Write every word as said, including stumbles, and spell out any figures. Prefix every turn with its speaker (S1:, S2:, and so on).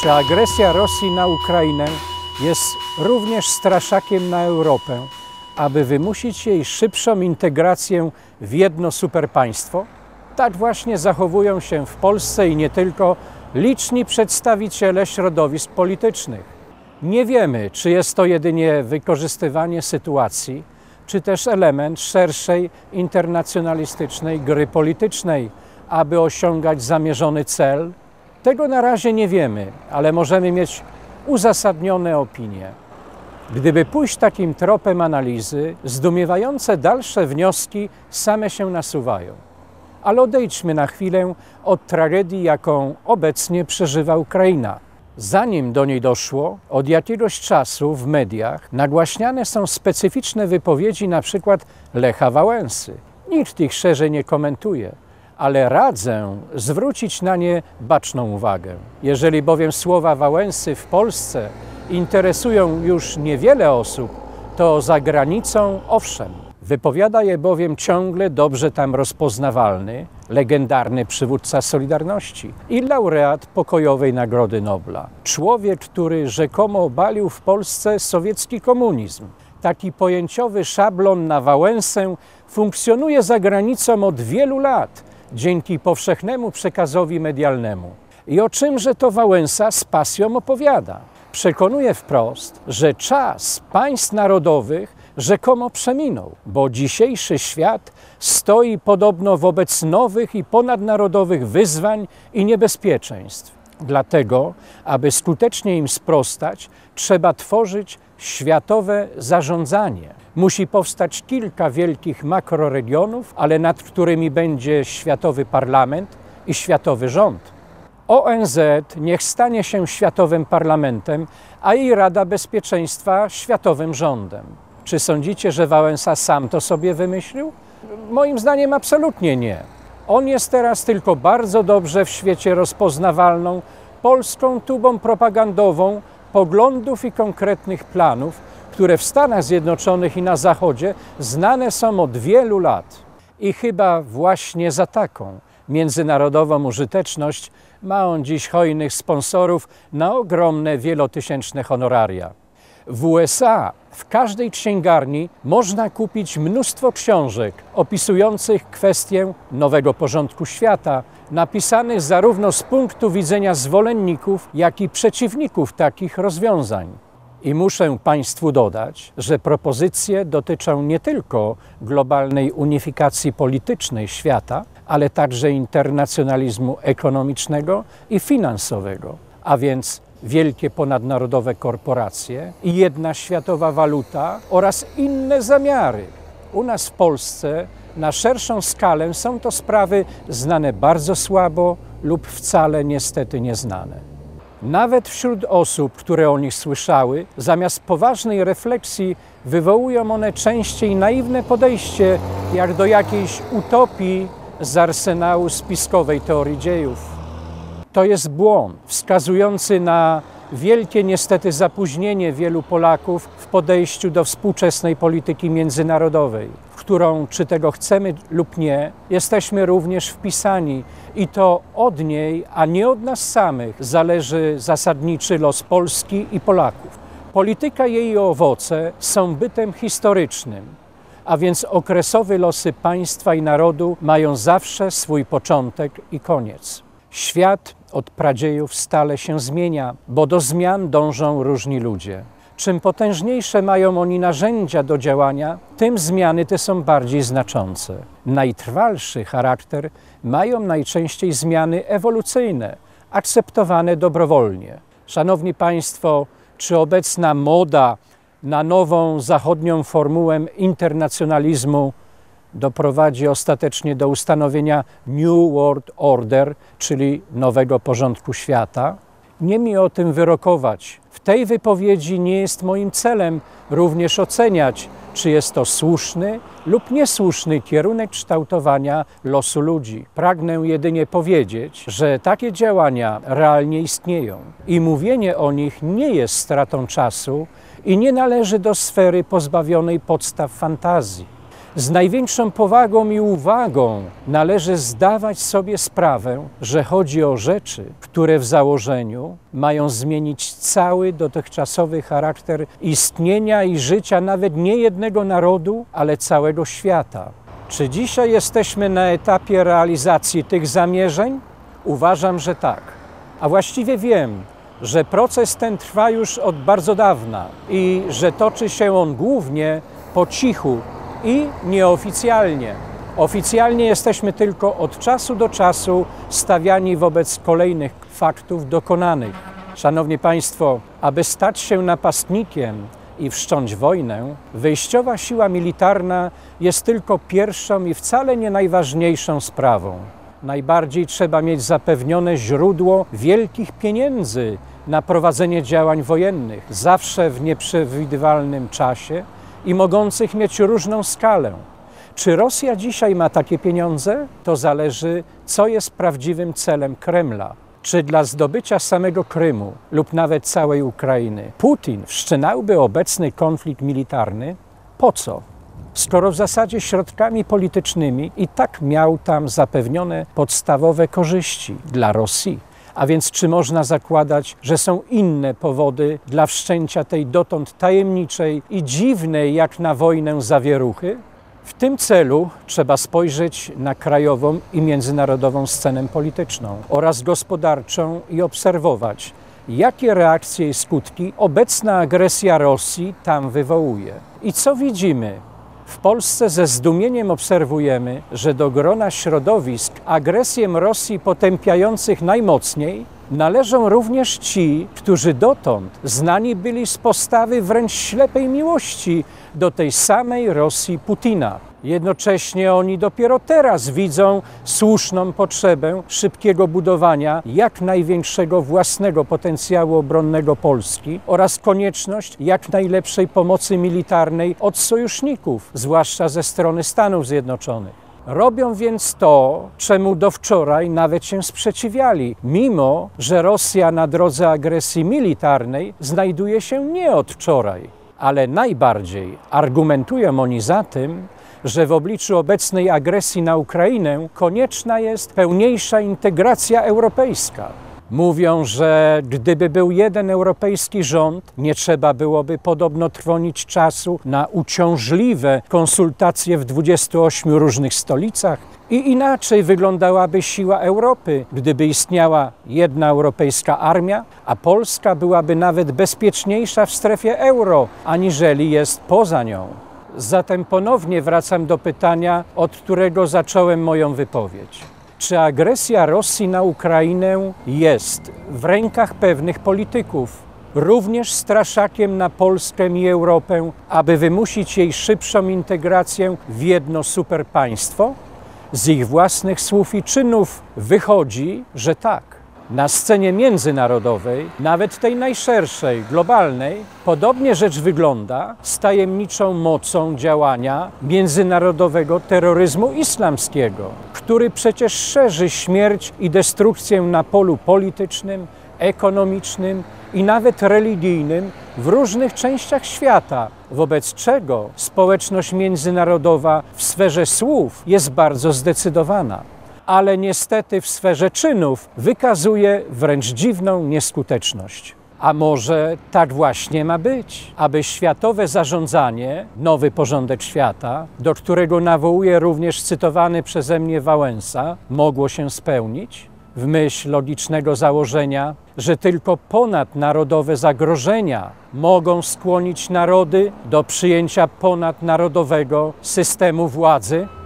S1: że agresja Rosji na Ukrainę jest również straszakiem na Europę, aby wymusić jej szybszą integrację w jedno superpaństwo? Tak właśnie zachowują się w Polsce i nie tylko liczni przedstawiciele środowisk politycznych. Nie wiemy, czy jest to jedynie wykorzystywanie sytuacji, czy też element szerszej internacjonalistycznej gry politycznej, aby osiągać zamierzony cel. Tego na razie nie wiemy, ale możemy mieć uzasadnione opinie. Gdyby pójść takim tropem analizy, zdumiewające dalsze wnioski same się nasuwają. Ale odejdźmy na chwilę od tragedii, jaką obecnie przeżywa Ukraina. Zanim do niej doszło, od jakiegoś czasu w mediach nagłaśniane są specyficzne wypowiedzi na przykład Lecha Wałęsy. Nikt ich szerzej nie komentuje, ale radzę zwrócić na nie baczną uwagę. Jeżeli bowiem słowa Wałęsy w Polsce interesują już niewiele osób, to za granicą owszem. Wypowiada je bowiem ciągle dobrze tam rozpoznawalny, legendarny przywódca Solidarności i laureat pokojowej Nagrody Nobla. Człowiek, który rzekomo obalił w Polsce sowiecki komunizm. Taki pojęciowy szablon na Wałęsę funkcjonuje za granicą od wielu lat dzięki powszechnemu przekazowi medialnemu. I o czymże to Wałęsa z pasją opowiada? Przekonuje wprost, że czas państw narodowych rzekomo przeminął, bo dzisiejszy świat stoi podobno wobec nowych i ponadnarodowych wyzwań i niebezpieczeństw. Dlatego, aby skutecznie im sprostać, trzeba tworzyć światowe zarządzanie. Musi powstać kilka wielkich makroregionów, ale nad którymi będzie światowy parlament i światowy rząd. O N Z niech stanie się światowym parlamentem, a jej Rada Bezpieczeństwa światowym rządem. Czy sądzicie, że Wałęsa sam to sobie wymyślił? Moim zdaniem absolutnie nie. On jest teraz tylko bardzo dobrze w świecie rozpoznawalną polską tubą propagandową poglądów i konkretnych planów, które w Stanach Zjednoczonych i na Zachodzie znane są od wielu lat. I chyba właśnie za taką międzynarodową użyteczność ma on dziś hojnych sponsorów na ogromne wielotysięczne honoraria. W U S A w każdej księgarni można kupić mnóstwo książek opisujących kwestię nowego porządku świata, napisanych zarówno z punktu widzenia zwolenników, jak i przeciwników takich rozwiązań. I muszę Państwu dodać, że propozycje dotyczą nie tylko globalnej unifikacji politycznej świata, ale także internacjonalizmu ekonomicznego i finansowego, a więc wielkie ponadnarodowe korporacje i jedna światowa waluta oraz inne zamiary. U nas w Polsce na szerszą skalę są to sprawy znane bardzo słabo lub wcale niestety nieznane. Nawet wśród osób, które o nich słyszały, zamiast poważnej refleksji wywołują one częściej naiwne podejście jak do jakiejś utopii z arsenału spiskowej teorii dziejów. To jest błąd wskazujący na wielkie niestety zapóźnienie wielu Polaków w podejściu do współczesnej polityki międzynarodowej, w którą, czy tego chcemy lub nie, jesteśmy również wpisani i to od niej, a nie od nas samych, zależy zasadniczy los Polski i Polaków. Polityka i jej owoce są bytem historycznym, a więc okresowe losy państwa i narodu mają zawsze swój początek i koniec. Świat od pradziejów stale się zmienia, bo do zmian dążą różni ludzie. Czym potężniejsze mają oni narzędzia do działania, tym zmiany te są bardziej znaczące. Najtrwalszy charakter mają najczęściej zmiany ewolucyjne, akceptowane dobrowolnie. Szanowni Państwo, czy obecna moda na nową zachodnią formułę internacjonalizmu doprowadzi ostatecznie do ustanowienia New World Order, czyli nowego porządku świata? Nie mi o tym wyrokować. W tej wypowiedzi nie jest moim celem również oceniać, czy jest to słuszny lub niesłuszny kierunek kształtowania losu ludzi. Pragnę jedynie powiedzieć, że takie działania realnie istnieją i mówienie o nich nie jest stratą czasu i nie należy do sfery pozbawionej podstaw fantazji. Z największą powagą i uwagą należy zdawać sobie sprawę, że chodzi o rzeczy, które w założeniu mają zmienić cały dotychczasowy charakter istnienia i życia nawet nie jednego narodu, ale całego świata. Czy dzisiaj jesteśmy na etapie realizacji tych zamierzeń? Uważam, że tak. A właściwie wiem, że proces ten trwa już od bardzo dawna i że toczy się on głównie po cichu i nieoficjalnie. Oficjalnie jesteśmy tylko od czasu do czasu stawiani wobec kolejnych faktów dokonanych. Szanowni Państwo, aby stać się napastnikiem i wszcząć wojnę, wyjściowa siła militarna jest tylko pierwszą i wcale nie najważniejszą sprawą. Najbardziej trzeba mieć zapewnione źródło wielkich pieniędzy na prowadzenie działań wojennych, zawsze w nieprzewidywalnym czasie i mogących mieć różną skalę. Czy Rosja dzisiaj ma takie pieniądze? To zależy, co jest prawdziwym celem Kremla. Czy dla zdobycia samego Krymu lub nawet całej Ukrainy Putin wszczynałby obecny konflikt militarny? Po co? Skoro w zasadzie środkami politycznymi i tak miał tam zapewnione podstawowe korzyści dla Rosji. A więc czy można zakładać, że są inne powody dla wszczęcia tej dotąd tajemniczej i dziwnej jak na wojnę zawieruchy? W tym celu trzeba spojrzeć na krajową i międzynarodową scenę polityczną oraz gospodarczą i obserwować, jakie reakcje i skutki obecna agresja Rosji tam wywołuje. I co widzimy? W Polsce ze zdumieniem obserwujemy, że do grona środowisk agresję Rosji potępiających najmocniej należą również ci, którzy dotąd znani byli z postawy wręcz ślepej miłości do tej samej Rosji Putina. Jednocześnie oni dopiero teraz widzą słuszną potrzebę szybkiego budowania jak największego własnego potencjału obronnego Polski oraz konieczność jak najlepszej pomocy militarnej od sojuszników, zwłaszcza ze strony Stanów Zjednoczonych. Robią więc to, czemu do wczoraj nawet się sprzeciwiali, mimo że Rosja na drodze agresji militarnej znajduje się nie od wczoraj. Ale najbardziej argumentują oni za tym, że w obliczu obecnej agresji na Ukrainę konieczna jest pełniejsza integracja europejska. Mówią, że gdyby był jeden europejski rząd, nie trzeba byłoby podobno trwonić czasu na uciążliwe konsultacje w dwudziestu ośmiu różnych stolicach i inaczej wyglądałaby siła Europy, gdyby istniała jedna europejska armia, a Polska byłaby nawet bezpieczniejsza w strefie euro, aniżeli jest poza nią. Zatem ponownie wracam do pytania, od którego zacząłem moją wypowiedź. Czy agresja Rosji na Ukrainę jest w rękach pewnych polityków, również straszakiem na Polskę i Europę, aby wymusić jej szybszą integrację w jedno superpaństwo? Z ich własnych słów i czynów wychodzi, że tak. Na scenie międzynarodowej, nawet tej najszerszej, globalnej, podobnie rzecz wygląda z tajemniczą mocą działania międzynarodowego terroryzmu islamskiego, który przecież szerzy śmierć i destrukcję na polu politycznym, ekonomicznym i nawet religijnym w różnych częściach świata, wobec czego społeczność międzynarodowa w sferze słów jest bardzo zdecydowana, ale niestety w sferze czynów wykazuje wręcz dziwną nieskuteczność. A może tak właśnie ma być, aby światowe zarządzanie, nowy porządek świata, do którego nawołuje również cytowany przeze mnie Wałęsa, mogło się spełnić? W myśl logicznego założenia, że tylko ponadnarodowe zagrożenia mogą skłonić narody do przyjęcia ponadnarodowego systemu władzy?